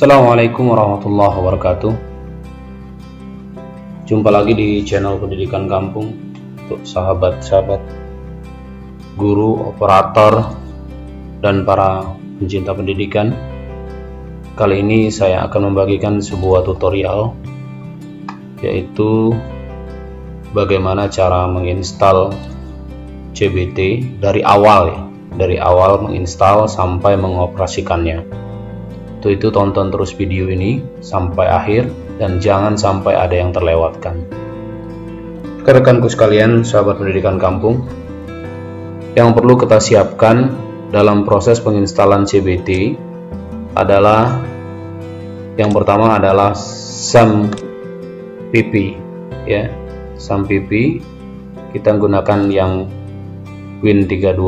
Assalamualaikum warahmatullahi wabarakatuh. Jumpa lagi di channel Pendidikan Kampung untuk sahabat-sahabat guru, operator, dan para pencinta pendidikan. Kali ini saya akan membagikan sebuah tutorial, yaitu bagaimana cara menginstal CBT dari awal menginstal sampai mengoperasikannya. Untuk itu tonton terus video ini sampai akhir dan jangan sampai ada yang terlewatkan. Rekan-rekanku sekalian, sahabat pendidikan kampung, yang perlu kita siapkan dalam proses penginstalan CBT adalah yang pertama adalah SAM-PP ya. SAM-PP kita gunakan yang Win32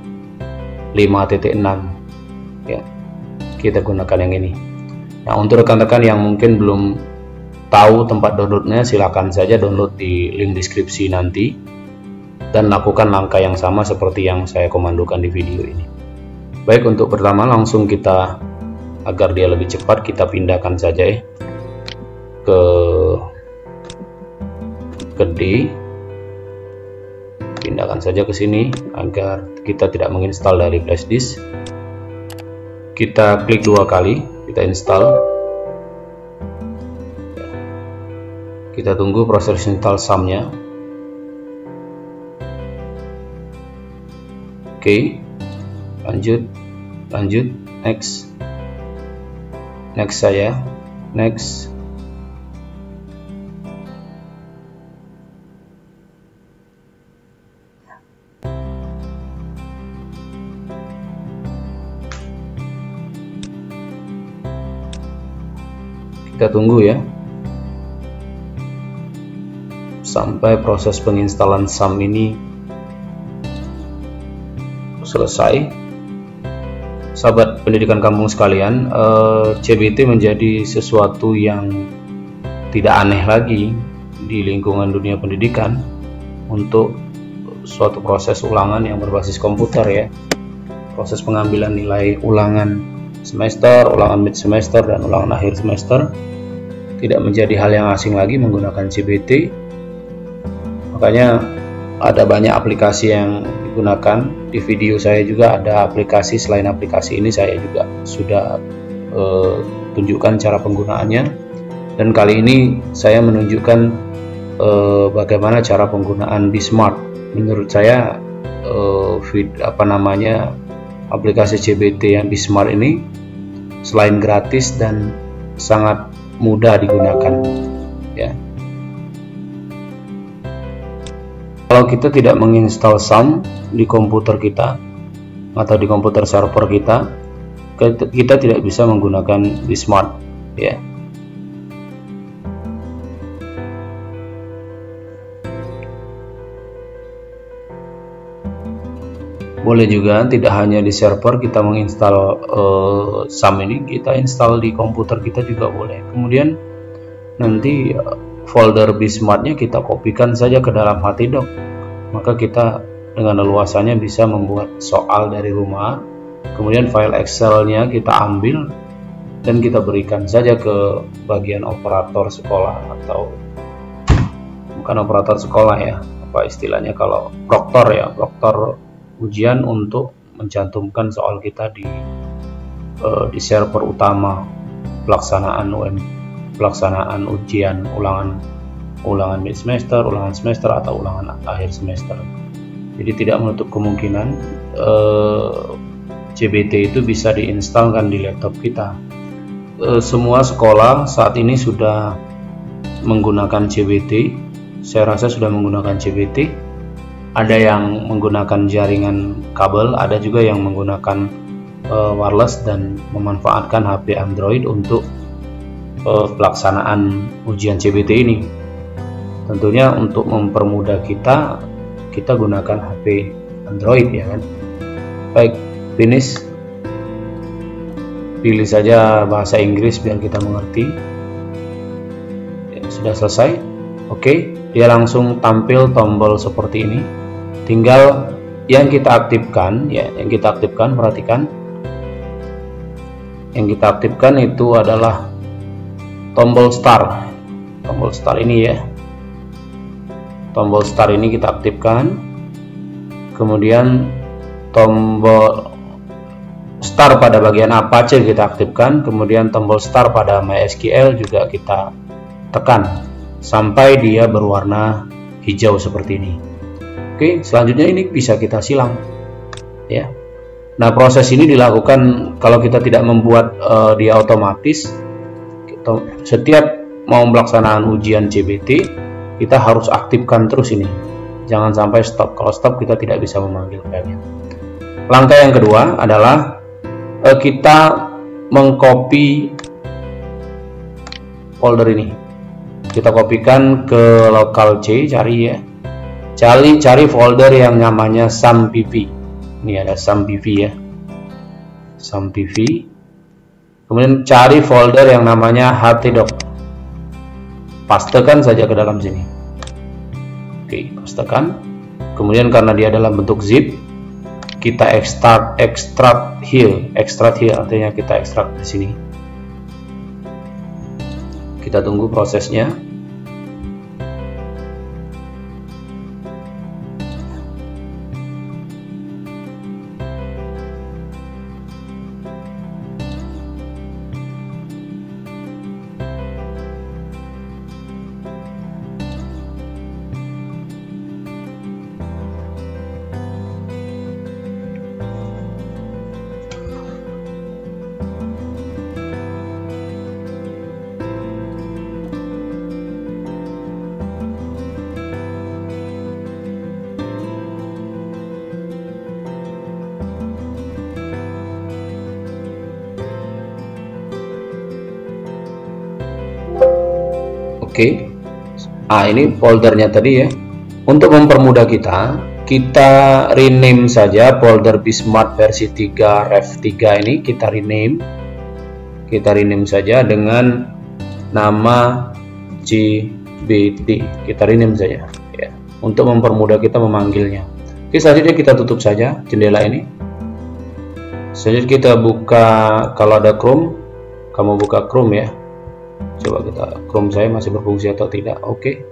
5.6 ya. Kita gunakan yang ini. Nah, untuk rekan-rekan yang mungkin belum tahu tempat downloadnya, silakan saja download di link deskripsi nanti dan lakukan langkah yang sama seperti yang saya komandokan di video ini. Baik, untuk pertama langsung kita, agar dia lebih cepat, kita pindahkan saja ya ke D. Pindahkan saja ke sini agar kita tidak menginstal dari flash disk. Kita klik dua kali, kita install. Kita tunggu proses install SAM-nya. Oke, lanjut, next saya, next. Kita tunggu ya sampai proses penginstalan SAM ini selesai. Sahabat pendidikan kampung sekalian, CBT menjadi sesuatu yang tidak aneh lagi di lingkungan dunia pendidikan untuk suatu proses ulangan yang berbasis komputer ya. Proses pengambilan nilai ulangan semester, ulangan mid semester, dan ulangan akhir semester tidak menjadi hal yang asing lagi menggunakan CBT. Makanya ada banyak aplikasi yang digunakan. Di video saya juga ada aplikasi, selain aplikasi ini saya juga sudah tunjukkan cara penggunaannya, dan kali ini saya menunjukkan bagaimana cara penggunaan Bsmart. Menurut saya aplikasi CBT yang Bsmart ini selain gratis dan sangat mudah digunakan ya. Kalau kita tidak menginstal SAM di komputer kita atau di komputer server kita tidak bisa menggunakan Bsmart ya. Boleh juga tidak hanya di server kita menginstal SAM ini, kita install di komputer kita juga boleh. Kemudian nanti folder Bsmart-nya kita kopikan saja ke dalam HTDoc. Maka kita dengan leluasannya bisa membuat soal dari rumah. Kemudian file Excel-nya kita ambil dan kita berikan saja ke bagian operator sekolah, atau bukan operator sekolah ya, apa istilahnya kalau proktor ya, proktor ujian, untuk mencantumkan soal kita di server utama pelaksanaan ujian ulangan mid semester, ulangan semester, atau ulangan akhir semester. Jadi tidak menutup kemungkinan CBT itu bisa diinstalkan di laptop kita. Semua sekolah saat ini sudah menggunakan CBT. Saya rasa sudah menggunakan CBT. Ada yang menggunakan jaringan kabel, ada juga yang menggunakan wireless dan memanfaatkan HP Android untuk pelaksanaan ujian CBT ini. Tentunya untuk mempermudah kita gunakan HP Android ya kan. Baik, finish. Pilih saja bahasa Inggris biar kita mengerti. Ya, sudah selesai. Oke, dia langsung tampil tombol seperti ini. Tinggal yang kita aktifkan ya, perhatikan yang kita aktifkan itu adalah tombol start. Tombol start ini ya, tombol start ini kita aktifkan, kemudian tombol start pada bagian Apache kita aktifkan, kemudian tombol start pada MySQL juga kita tekan sampai dia berwarna hijau seperti ini. Oke, selanjutnya ini bisa kita silang ya. Nah, proses ini dilakukan kalau kita tidak membuat dia otomatis. Setiap mau pelaksanaan ujian CBT, kita harus aktifkan terus ini. Jangan sampai stop. Kalau stop, kita tidak bisa memanggil filenya. Langkah yang kedua adalah kita mengcopy folder ini. Kita kopikan ke local C, cari ya. Cari folder yang namanya SAMPV. Ini ada SAMPV ya, SAMPV. Kemudian cari folder yang namanya htdoc, pastekan saja ke dalam sini. Oke, pastekan. Kemudian karena dia dalam bentuk zip, kita extract here artinya kita ekstrak di sini. Kita tunggu prosesnya. Oke, ini foldernya tadi ya. Untuk mempermudah kita rename saja folder Bismart versi 3 ref 3 ini, kita rename saja dengan nama CBT. Kita rename saja ya, untuk mempermudah kita memanggilnya. Oke, selanjutnya kita tutup saja jendela ini. Selanjutnya kita buka, kalau ada Chrome, kamu buka Chrome ya. Coba kita, Chrome saya masih berfungsi atau tidak. Oke.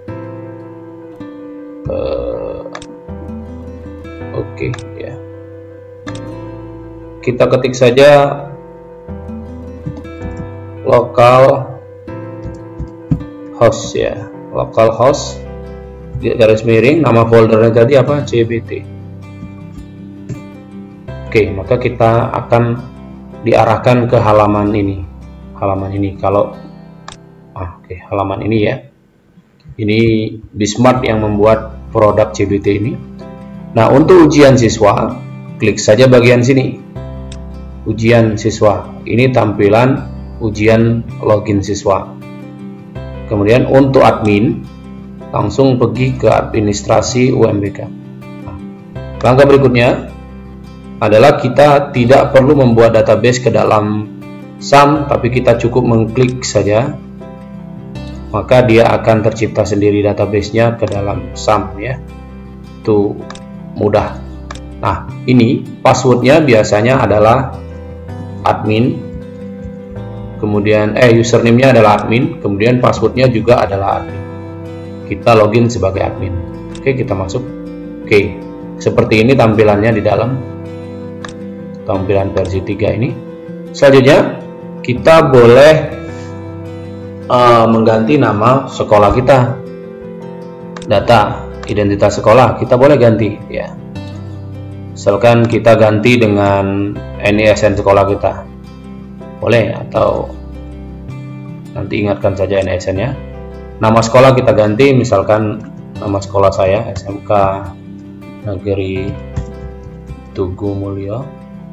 Oke ya. Kita ketik saja local host ya, local host garis miring, nama foldernya tadi apa, CBT. Oke, maka kita akan diarahkan ke halaman ini. Kalau halaman ini ya. Ini Bismart yang membuat produk CBT ini. Nah, untuk ujian siswa, klik saja bagian sini. Ujian siswa. Ini tampilan ujian login siswa. Kemudian untuk admin, langsung pergi ke administrasi UMBK. Nah, langkah berikutnya adalah kita tidak perlu membuat database ke dalam SAM, tapi kita cukup mengklik saja, maka dia akan tercipta sendiri databasenya ke dalam SAM ya. Itu mudah. Nah, ini passwordnya biasanya adalah admin, kemudian username-nya adalah admin, kemudian passwordnya juga adalah admin. Kita login sebagai admin. Oke, kita masuk. Oke, seperti ini tampilannya di dalam tampilan versi 3 ini. Selanjutnya kita boleh mengganti nama sekolah kita, data identitas sekolah kita boleh ganti ya. Misalkan kita ganti dengan NISN sekolah kita, boleh, atau nanti ingatkan saja NISN nya. Nama sekolah kita ganti, misalkan nama sekolah saya SMK Negeri Tugu Mulyo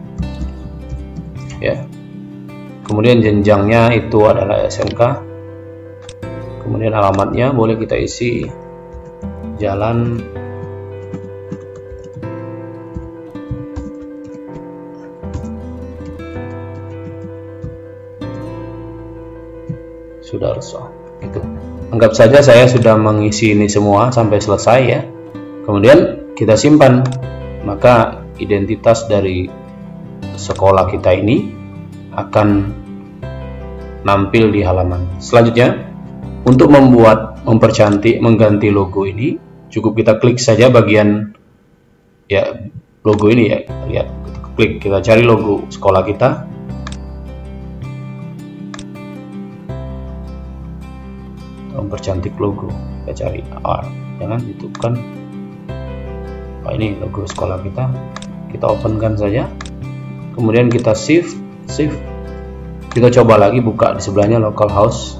ya. Kemudian jenjangnya itu adalah SMK. Kemudian alamatnya boleh kita isi Jalan Sudarso. Itu. Anggap saja saya sudah mengisi ini semua sampai selesai ya. Kemudian kita simpan. Maka identitas dari sekolah kita ini akan nampil di halaman. Selanjutnya, untuk mempercantik, mengganti logo ini, cukup kita klik saja bagian ya logo ini ya. Lihat, klik, kita cari logo sekolah kita. Mempercantik logo, kita cari jangan itu kan. Ini logo sekolah kita openkan saja, kemudian kita save. Kita coba lagi buka di sebelahnya localhost.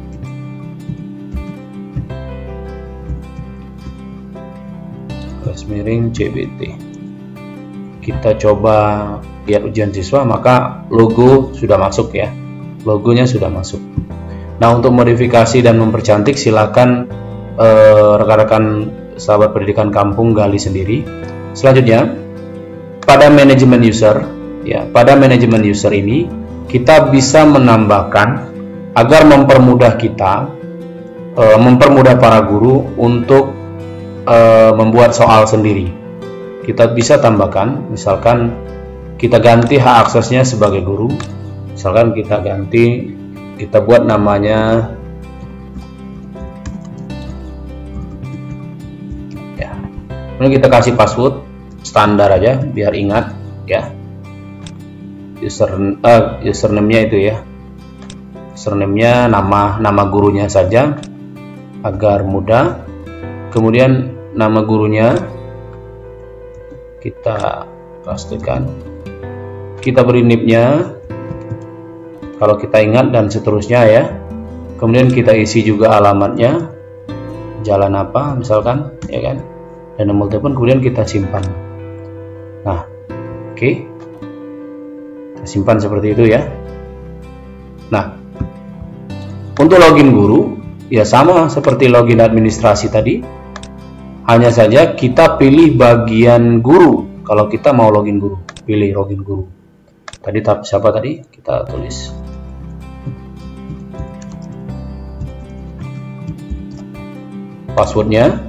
Garis miring CBT. Kita coba lihat ujian siswa, maka logo sudah masuk ya. Logonya sudah masuk. Nah, untuk modifikasi dan mempercantik silakan rekan-rekan sahabat pendidikan kampung gali sendiri. Selanjutnya, pada manajemen user ya, pada manajemen user ini kita bisa menambahkan agar mempermudah kita, mempermudah para guru untuk membuat soal sendiri. Kita bisa tambahkan, misalkan kita ganti hak aksesnya sebagai guru, misalkan kita ganti, kita buat namanya ya, kemudian kita kasih password standar aja biar ingat ya. Username-nya itu ya, username-nya nama gurunya saja agar mudah. Kemudian nama gurunya kita pastikan, kita beri NIP-nya kalau kita ingat dan seterusnya ya. Kemudian kita isi juga alamatnya, jalan apa misalkan ya kan, dan nomor telepon, kemudian kita simpan. Nah, oke. Simpan seperti itu ya. Nah, untuk login guru ya sama seperti login administrasi tadi, hanya saja kita pilih bagian guru. Kalau kita mau login guru, pilih login guru. Tadi siapa tadi? Kita tulis passwordnya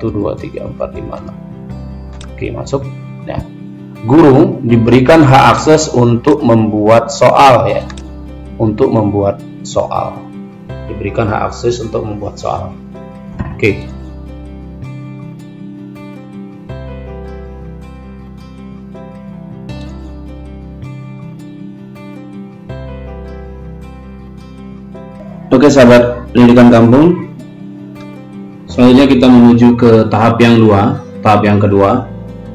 123456. Oke, masuk. Nah, guru diberikan hak akses untuk membuat soal ya, untuk membuat soal, diberikan hak akses untuk membuat soal. Oke. Oke sahabat pendidikan kampung, selanjutnya kita menuju ke tahap yang kedua.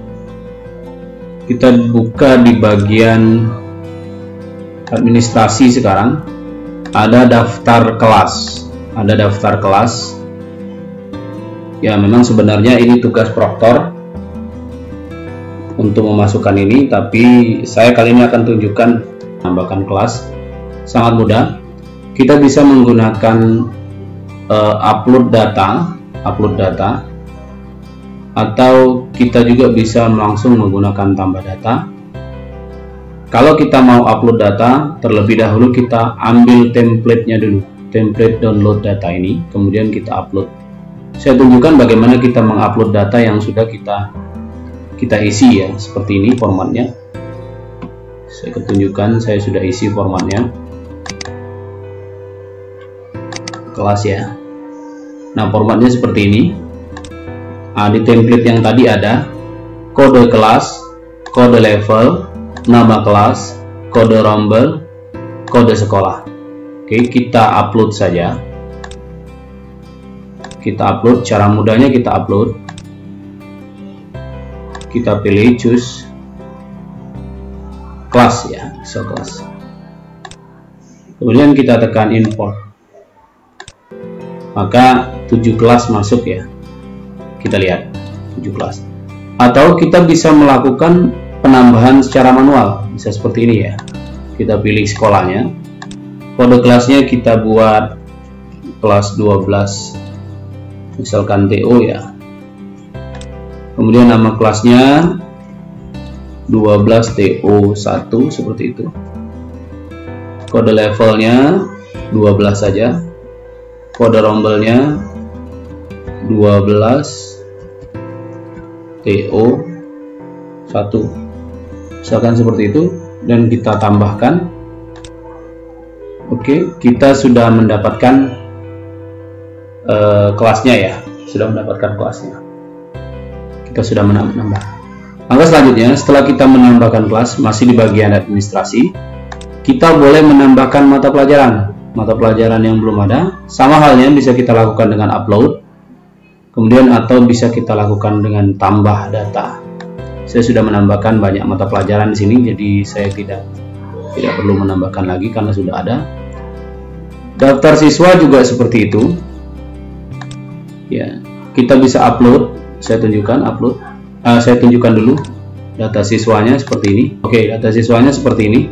Kita buka di bagian administrasi sekarang. Ada daftar kelas. Ya, memang sebenarnya ini tugas proktor untuk memasukkan ini, tapi saya kali ini akan tunjukkan menambahkan kelas. Sangat mudah. Kita bisa menggunakan upload data, atau kita juga bisa langsung menggunakan tambah data. Kalau kita mau upload data, terlebih dahulu kita ambil template-nya dulu, template download data ini, kemudian kita upload. Saya tunjukkan bagaimana kita mengupload data yang sudah kita isi ya, seperti ini formatnya. Saya tunjukkan, saya sudah isi formatnya, kelas ya. Nah, formatnya seperti ini. Di template yang tadi ada kode kelas, kode level, nama kelas, kode rombel, kode sekolah. Oke, kita upload saja. Kita upload, cara mudahnya kita upload. Kita pilih choose kelas ya, so kelas. Kemudian kita tekan import. Maka 7 kelas masuk ya. Kita lihat 7 kelas. Atau kita bisa melakukan penambahan secara manual, bisa seperti ini ya. Kita pilih sekolahnya, kode kelasnya kita buat kelas 12, misalkan TO ya. Kemudian nama kelasnya 12 TO1 seperti itu. Kode levelnya 12 saja. Kode rombelnya 12 TO1, misalkan seperti itu, dan kita tambahkan Oke, kita sudah mendapatkan kelasnya ya, kita sudah menambah. Langkah selanjutnya, setelah kita menambahkan kelas, masih di bagian administrasi, kita boleh menambahkan mata pelajaran yang belum ada. Sama halnya bisa kita lakukan dengan upload, kemudian atau bisa kita lakukan dengan tambah data. Saya sudah menambahkan banyak mata pelajaran di sini, jadi saya tidak perlu menambahkan lagi karena sudah ada. Daftar siswa juga seperti itu. Ya, kita bisa upload. Saya tunjukkan dulu data siswanya seperti ini. Oke, data siswanya seperti ini.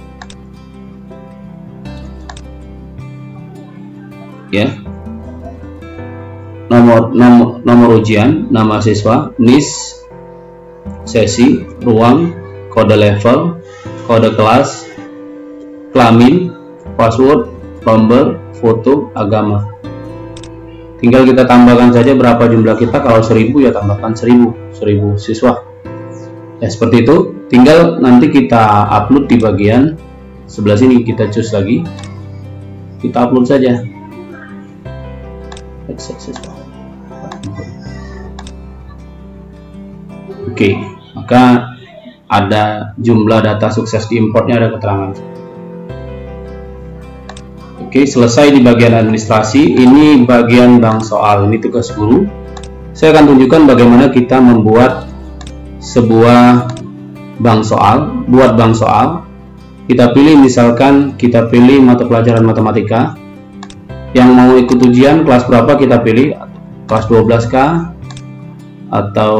Ya. Nomor ujian, nama siswa, NIS, sesi, ruang, kode level, kode kelas, kelamin, password, nomor, foto, agama. Tinggal kita tambahkan saja berapa jumlah kita. Kalau 1000 ya tambahkan 1000 siswa. Ya seperti itu. Tinggal nanti kita upload di bagian sebelah sini. Kita choose lagi. Kita upload saja. Oke, maka ada jumlah data sukses diimportnya, ada keterangan. Oke, selesai di bagian administrasi. Ini bagian bank soal, ini tugas guru. Saya akan tunjukkan bagaimana kita membuat sebuah bank soal. Buat bank soal, kita pilih, misalkan kita pilih mata pelajaran matematika. Yang mau ikut ujian kelas berapa kita pilih, kelas 12 kah atau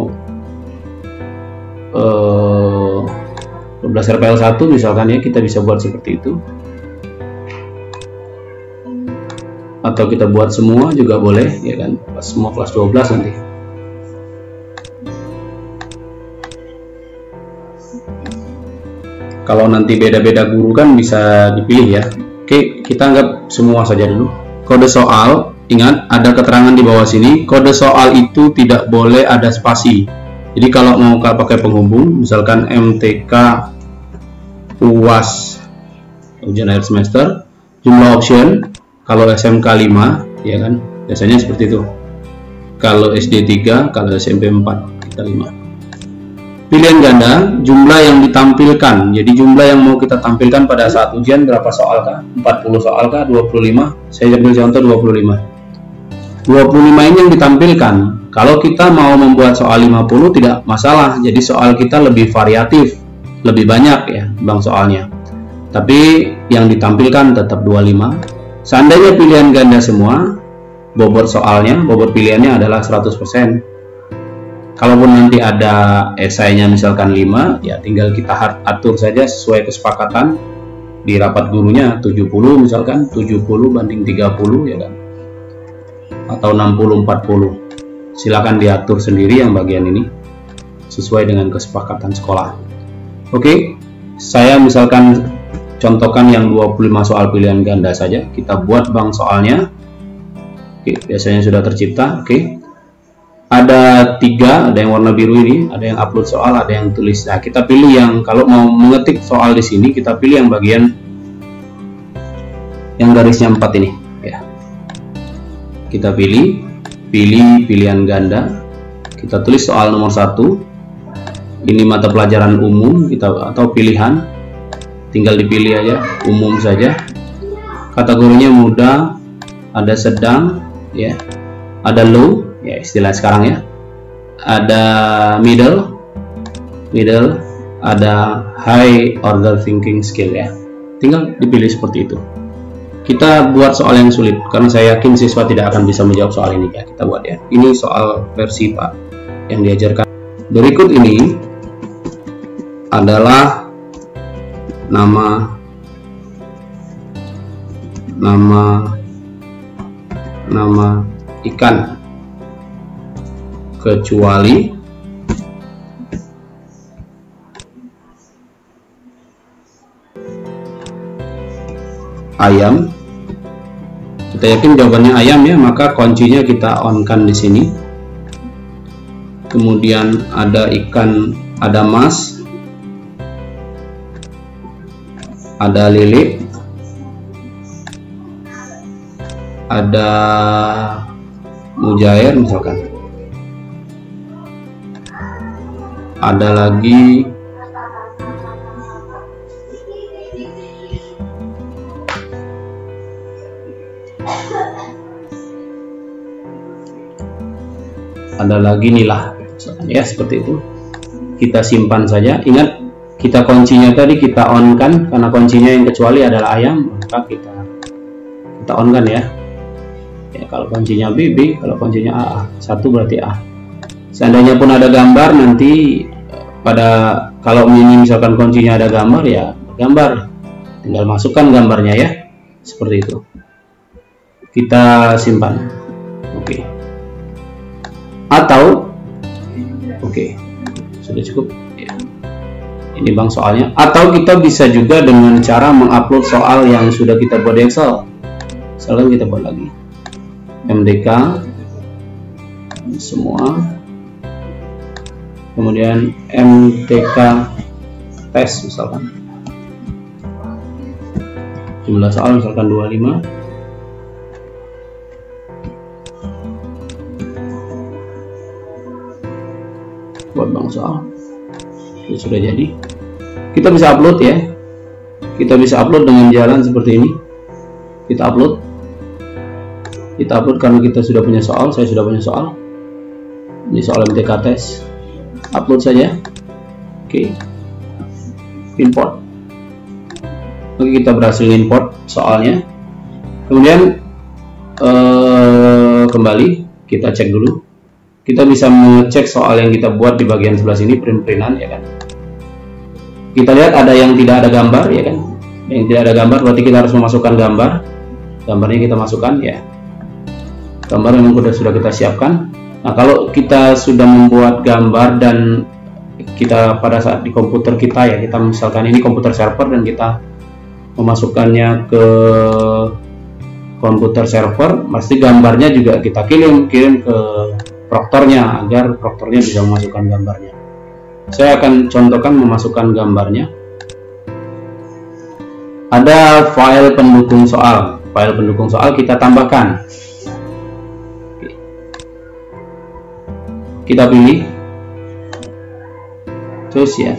12 RPL 1 misalkan ya, kita bisa buat seperti itu. Atau kita buat semua juga boleh ya kan, semua kelas 12 nanti. Kalau nanti beda-beda guru kan bisa dipilih ya. Oke, kita anggap semua saja dulu. Kode soal, ingat ada keterangan di bawah sini, kode soal itu tidak boleh ada spasi. Jadi kalau mau pakai penghubung, misalkan MTK UAS ujian akhir semester, jumlah option. Kalau SMK 5 ya kan, biasanya seperti itu. Kalau SD 3, kalau SMP 4, kita 5. Pilihan ganda, jumlah yang ditampilkan. Jadi jumlah yang mau kita tampilkan pada saat ujian berapa soal kah? 40 soal kah? 25? Saya ambil contoh 25. 25 ini yang ditampilkan. Kalau kita mau membuat soal 50 tidak masalah. Jadi soal kita lebih variatif, lebih banyak ya bang soalnya. Tapi yang ditampilkan tetap 25. Seandainya pilihan ganda semua, bobot soalnya, bobot pilihannya adalah 100%. Kalaupun nanti ada esainya misalkan 5, ya tinggal kita atur saja sesuai kesepakatan di rapat gurunya, 70 misalkan, 70 banding 30 ya kan, atau 60-40. Silakan diatur sendiri yang bagian ini sesuai dengan kesepakatan sekolah. Oke, saya misalkan contohkan yang 25 soal pilihan ganda saja. Kita buat bank soalnya. Oke, biasanya sudah tercipta. Oke, ada 3, ada yang warna biru ini, ada yang upload soal, ada yang tulis. Nah, kita pilih yang, kalau mau mengetik soal di sini, kita pilih yang bagian yang garisnya 4 ini ya. Kita pilih pilihan ganda. Kita tulis soal nomor 1. Ini mata pelajaran umum kita atau pilihan. Tinggal dipilih aja, umum saja. Kategorinya mudah, ada sedang ya, ada low ya istilah sekarang ya, ada middle, ada high order thinking skill ya. Tinggal dipilih seperti itu. Kita buat soal yang sulit karena saya yakin siswa tidak akan bisa menjawab soal ini ya. Kita buat ya. Ini soal versi Pak yang diajarkan. Berikut ini adalah nama ikan, kecuali ayam. Kita yakin jawabannya ayam ya, maka kuncinya kita on-kan di sini. Kemudian ada ikan, ada mas, ada lele, ada mujair misalkan, ada lagi Nilah ya, seperti itu. Kita simpan saja. Ingat, kita kuncinya tadi kita on kan, karena kuncinya yang kecuali adalah ayam, maka kita on kan ya. Kalau kuncinya BB, kalau kuncinya AA, satu berarti A. Seandainya pun ada gambar, nanti kalau ini misalkan kuncinya ada gambar, ya gambar, tinggal masukkan gambarnya ya, seperti itu. Kita simpan. Oke. Atau sudah cukup ya. Ini bang soalnya. Atau kita bisa juga dengan cara mengupload soal yang sudah kita buat di Excel. Misalkan kita buat lagi MDK semua, kemudian MDK tes misalkan, jumlah soal misalkan 25, buat bang soal. Ini sudah jadi. Kita bisa upload ya, kita bisa upload dengan jalan seperti ini. Kita upload karena kita sudah punya soal, saya sudah punya soal. Ini soal MTK tes, upload saja. Oke, import. Oke, kita berhasil import soalnya. Kemudian kembali kita cek dulu. Kita bisa mengecek soal yang kita buat di bagian sebelah sini, print-printan ya kan. Kita lihat ada yang tidak ada gambar ya kan. Yang tidak ada gambar berarti kita harus memasukkan gambar. Gambarnya kita masukkan ya. Gambar yang sudah kita siapkan. Nah, kalau kita sudah membuat gambar dan kita pada saat di komputer kita ya, kita misalkan ini komputer server dan kita memasukkannya ke komputer server, pasti gambarnya juga kita kirim ke proktornya agar proktornya bisa memasukkan gambarnya. Saya akan contohkan memasukkan gambarnya. Ada file pendukung soal. File pendukung soal kita tambahkan. Kita pilih, terus ya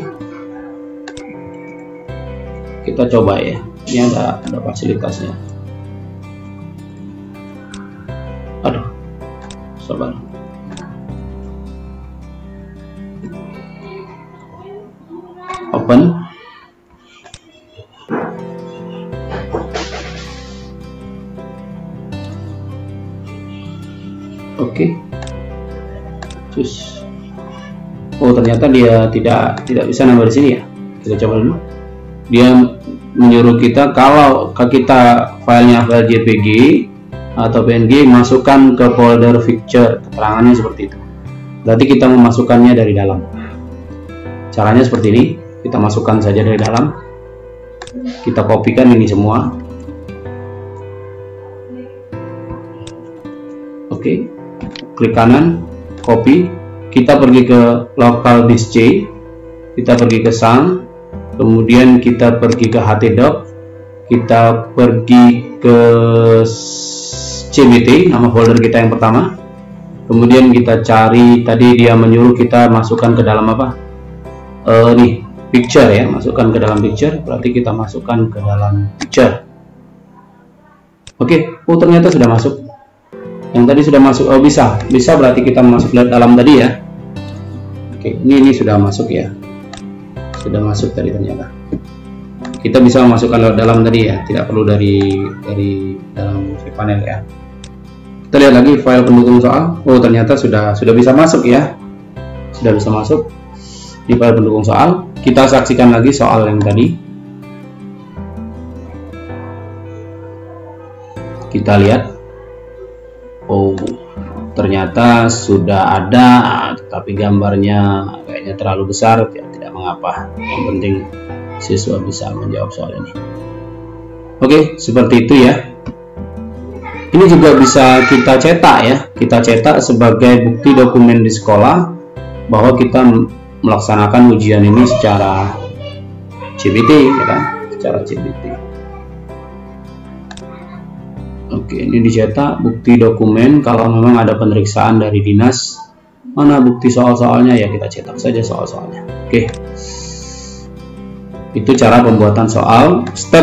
kita coba ya, ini ada fasilitasnya. Aduh, sabar. Open. Oke. Terus, oh ternyata dia tidak bisa nambah di sini ya. Kita coba dulu. Dia menyuruh kita kalau kita filenya file JPG atau PNG, masukkan ke folder picture. Keterangannya seperti itu. Berarti kita memasukkannya dari dalam. Caranya seperti ini. Kita masukkan saja dari dalam. Kita kopikan ini semua. Oke. Klik kanan, copy. Kita pergi ke local disk C, kita pergi ke SAM, kemudian kita pergi ke htdoc, kita pergi ke CBT, nama folder kita yang pertama. Kemudian kita cari, tadi dia menyuruh kita masukkan ke dalam apa? Nih, picture ya, masukkan ke dalam picture, berarti kita masukkan ke dalam picture. Oke, oh ternyata sudah masuk. Yang tadi sudah masuk, oh bisa berarti kita masuk ke dalam tadi ya. Oke, ini sudah masuk ya, sudah masuk tadi ternyata. Kita bisa memasukkan lewat dalam tadi ya, tidak perlu dari dalam panel ya. Kita lihat lagi file pendukung soal. Oh ternyata sudah bisa masuk ya, sudah bisa masuk di file pendukung soal. Kita saksikan lagi soal yang tadi. Kita lihat. Oh ternyata sudah ada, tapi gambarnya kayaknya terlalu besar. Tidak mengapa, yang penting siswa bisa menjawab soal ini. Oke, seperti itu ya. Ini juga bisa kita cetak ya, kita cetak sebagai bukti dokumen di sekolah bahwa kita melaksanakan ujian ini secara CBT ya kan, secara CBT. Oke. Oke, ini dicetak bukti dokumen. Kalau memang ada pemeriksaan dari dinas, mana bukti soal-soalnya, ya kita cetak saja soal-soalnya. Oke, itu cara pembuatan soal. Step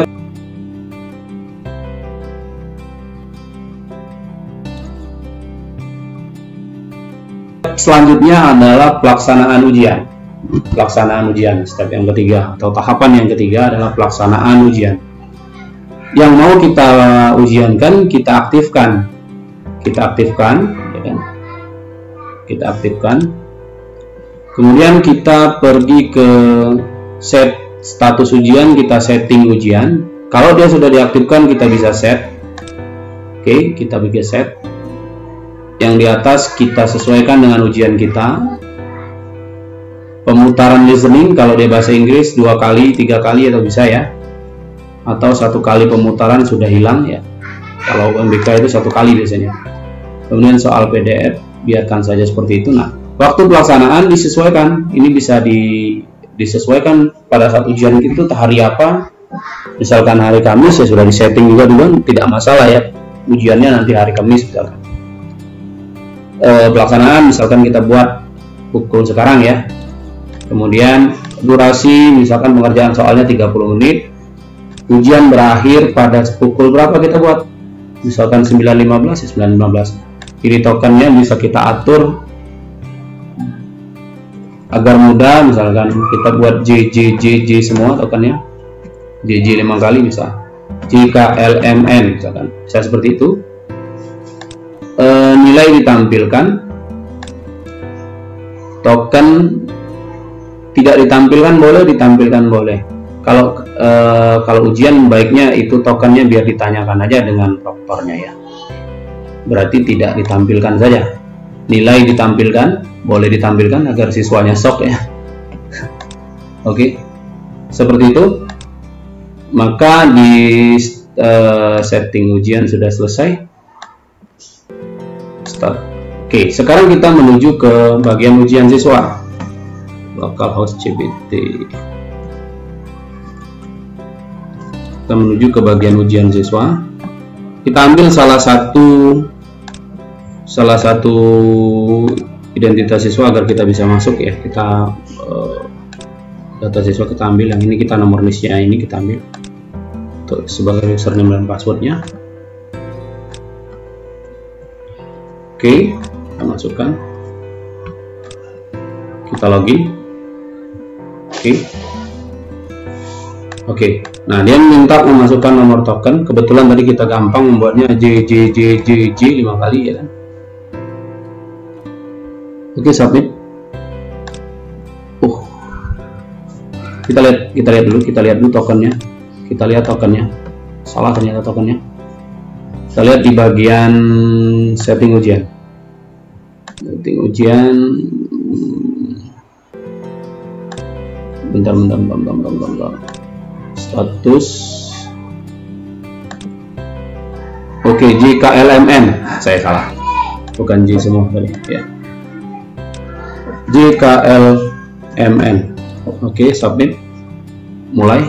selanjutnya adalah pelaksanaan ujian. Pelaksanaan ujian, step yang ketiga atau tahapan yang ketiga adalah pelaksanaan ujian. Yang mau kita ujiankan, kita aktifkan, ya kan? Kita aktifkan. Kemudian kita pergi ke set status ujian, kita setting ujian. Kalau dia sudah diaktifkan, kita bisa set. Oke, kita bikin set. Yang di atas kita sesuaikan dengan ujian kita. Pemutaran listening, kalau dia bahasa Inggris 2 kali, 3 kali atau bisa ya. Atau 1 kali pemutaran sudah hilang ya. Kalau MBK itu 1 kali biasanya. Kemudian soal PDF biarkan saja seperti itu. Nah, waktu pelaksanaan disesuaikan. Ini bisa disesuaikan pada saat ujian itu hari apa. Misalkan hari Kamis ya sudah disetting juga dulu, tidak masalah ya. Ujiannya nanti hari Kamis misalkan. Pelaksanaan misalkan kita buat pukul sekarang ya. Kemudian durasi misalkan pengerjaan soalnya 30 menit. Ujian berakhir pada pukul berapa kita buat? Misalkan 9.15 ya 9.15. Ini tokennya bisa kita atur agar mudah, misalkan kita buat JJ semua tokennya. JJ 5 kali bisa. JKLMN misalkan. Bisa seperti itu. Nilai ditampilkan. Token tidak ditampilkan boleh, ditampilkan boleh. Kalau ujian baiknya itu tokennya biar ditanyakan aja dengan proktornya ya. Berarti tidak ditampilkan saja. Nilai ditampilkan, boleh ditampilkan agar siswanya shock ya. Oke, seperti itu. Maka di setting ujian sudah selesai. Start. Oke, sekarang kita menuju ke bagian ujian siswa. Localhost CBT. Kita menuju ke bagian ujian siswa. Kita ambil salah satu identitas siswa agar kita bisa masuk ya. Kita data siswa kita ambil yang ini, kita nomor listnya ini kita ambil untuk sebagai username dan passwordnya. Oke, kita masukkan, kita login. Oke. Nah, dia minta memasukkan nomor token. Kebetulan tadi kita gampang membuatnya JJJJJ 5 kali ya kan. Oke, submit. Kita lihat dulu tokennya. Kita lihat tokennya. Salah ternyata tokennya. Kita lihat di bagian setting ujian. Setting ujian. Bentar. Status. Oke, JKLMN. Saya salah. Bukan J semua tadi ya. JKLMN. Oke, submit. Mulai.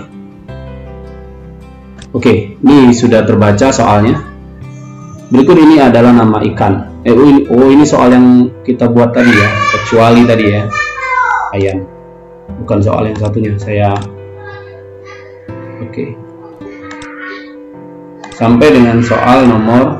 Oke, ini sudah terbaca soalnya. Berikut ini adalah nama ikan. Ini soal yang kita buat tadi ya, kecuali tadi ya. Ayam. Bukan soal yang satunya. Oke. Sampai dengan soal nomor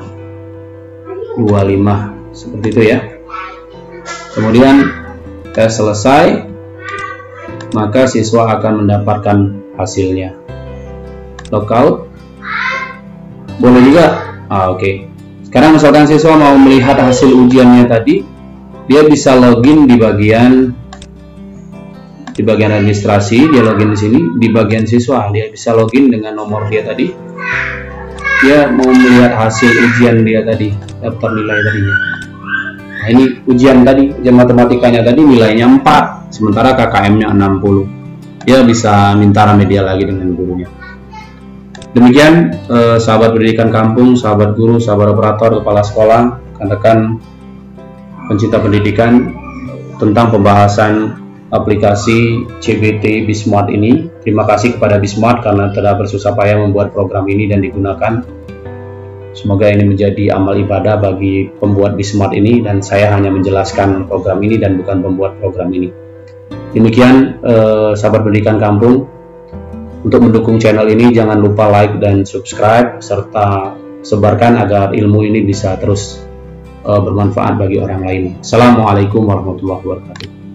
25 seperti itu ya. Kemudian tes selesai, maka siswa akan mendapatkan hasilnya. Logout boleh juga. Oke. Sekarang misalkan siswa mau melihat hasil ujiannya tadi, dia bisa login di bagian administrasi. Dia login di sini. Di bagian siswa dia bisa login dengan nomor dia tadi. Dia mau melihat hasil ujian dia tadi, daftar nilai tadinya. Nah, ini ujian tadi, ujian matematikanya tadi nilainya 4, sementara KKM-nya 60. Dia bisa minta media lagi dengan gurunya. Demikian sahabat pendidikan kampung, sahabat guru, sahabat operator, kepala sekolah, rekan-rekan pencinta pendidikan, tentang pembahasan aplikasi CBT Bismart ini. Terima kasih kepada Bismart karena telah bersusah payah membuat program ini dan digunakan. Semoga ini menjadi amal ibadah bagi pembuat Bismart ini, dan saya hanya menjelaskan program ini dan bukan pembuat program ini. Demikian sahabat pendidikan kampung. Untuk mendukung channel ini jangan lupa like dan subscribe, serta sebarkan agar ilmu ini bisa terus bermanfaat bagi orang lain. Assalamualaikum warahmatullahi wabarakatuh.